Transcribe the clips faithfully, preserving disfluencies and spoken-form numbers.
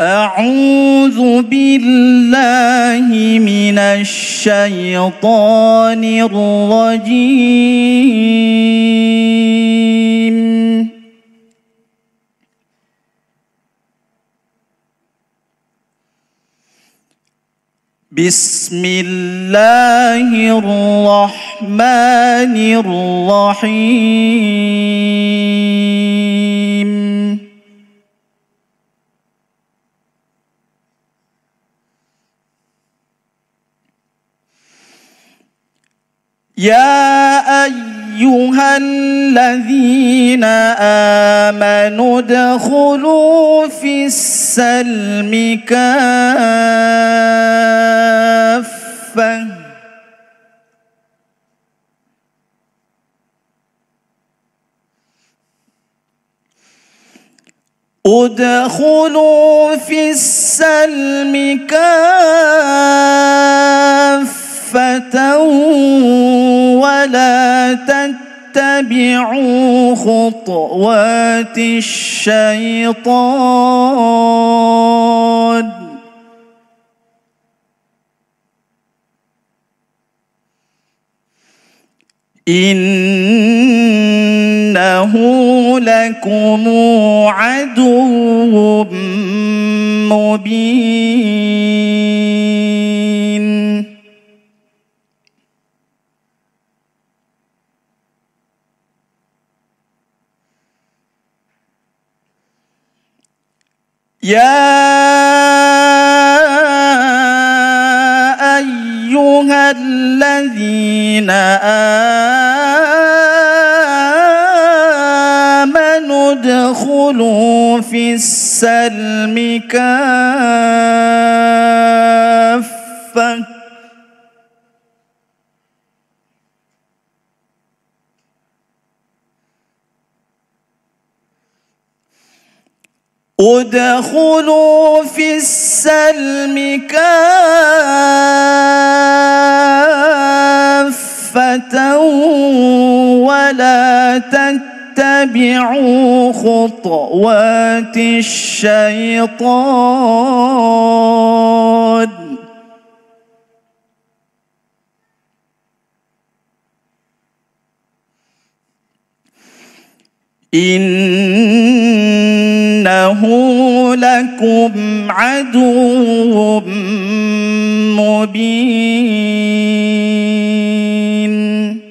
أعوذ بالله من الشيطان الرجيم. بسم الله الرحمن الرحيم. يا أيها الذين آمنوا ادخلوا في السلم كافة ادخلوا في السلم كافة ولا تتبعوا خطوات الشيطان إنه لكم عدو مبين. يا أيها الذين آمنوا ادخلوا في السلم كافة ادخلوا في السلم كافة ولا تتبعوا خطوات الشيطان إنه لكم عدو مبين.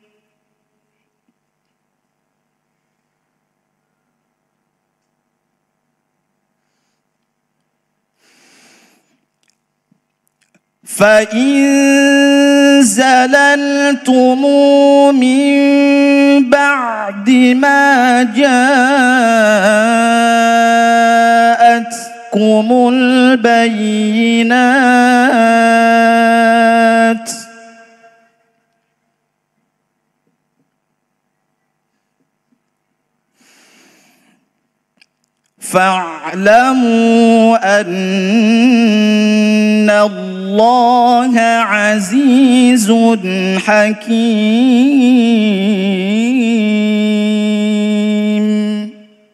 فإن زللتم من بعد ما جاءتكم البينات فاعلموا أن الله عزيز حكيم.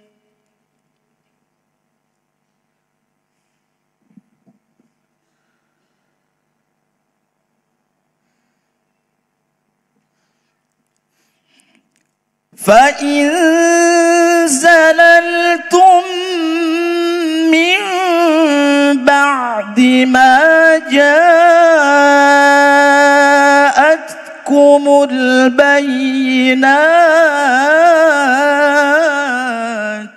فإن زللتم من بعد ما جاءتكم البينات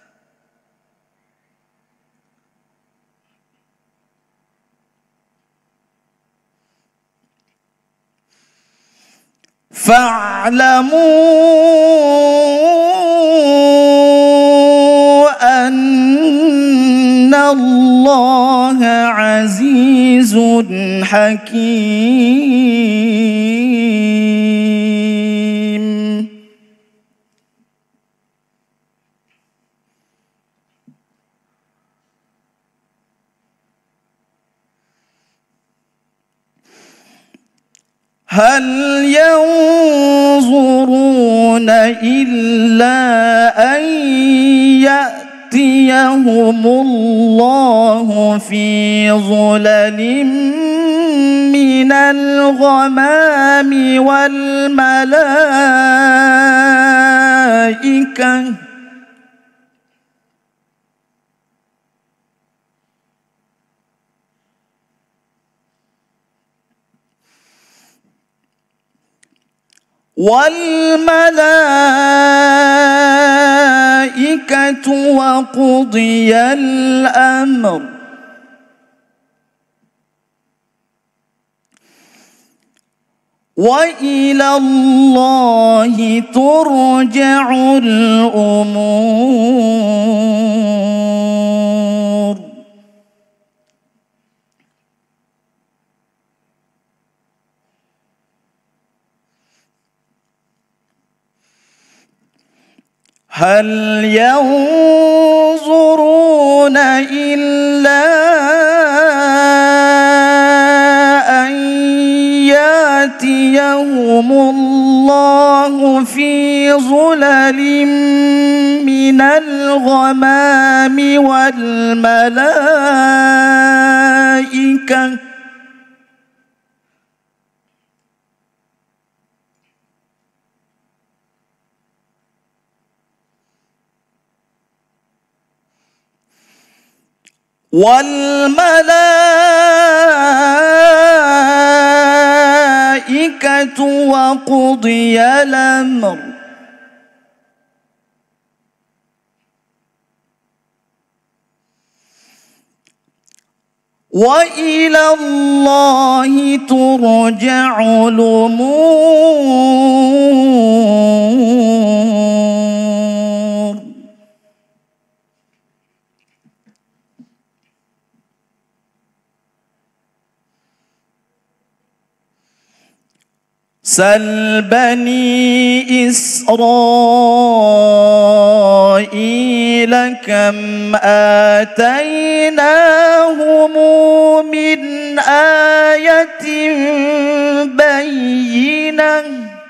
فاعلموا أن الله عزيز حكيم. هل ينظرون إلا أن يأتي يأتيهم الله في ظلل من الغمام والملائكة والملائكة وقضي الأمر وإلى الله ترجع الأمور. هل ينظرون إلا أن يأتيهم الله في ظلل من الغمام والملائكة والملائكة وقضي الأمر وإلى الله ترجع الأمور. سل بني إسرائيل كم آتيناهم من آية بينة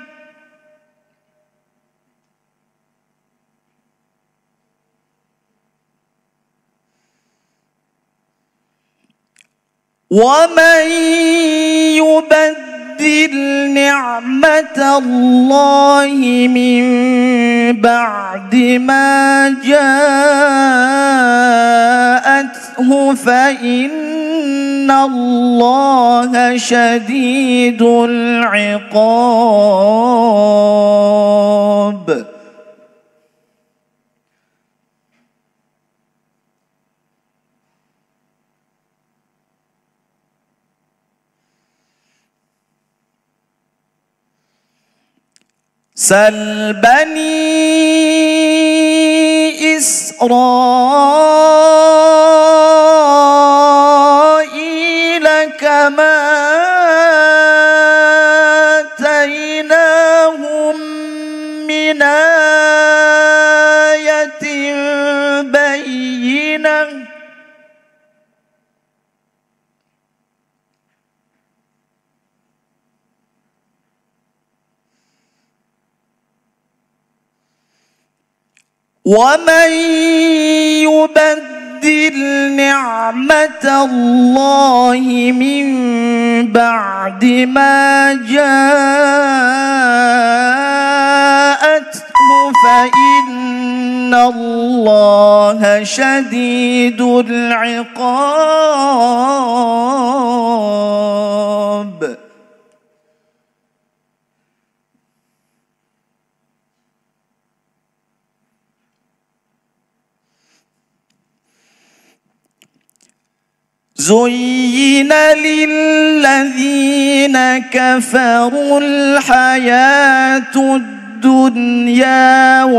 ومن يبدل نعمة الله من بعد ما جاءته فإن الله شديد العقاب. سل بني إسرائيل كم آتيناهم من آية بينة ومن يبدل نعمة الله من بعد ما جاءته فإن الله شديد العقاب. زين للذين كفروا الحياة الدنيا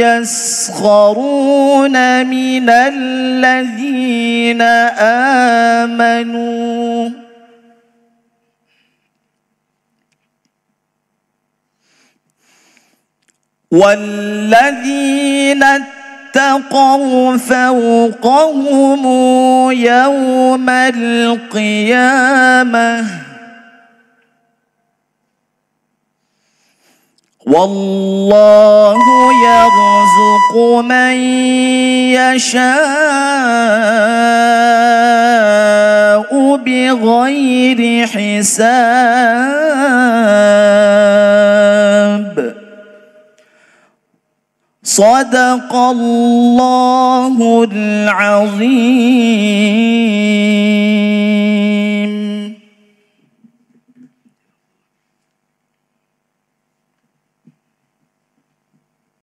ويسخرون من الذين آمنوا والذين اتقوا فوقهم يوم القيامة والله يرزق من يشاء بغير حساب. صدق الله العظيم.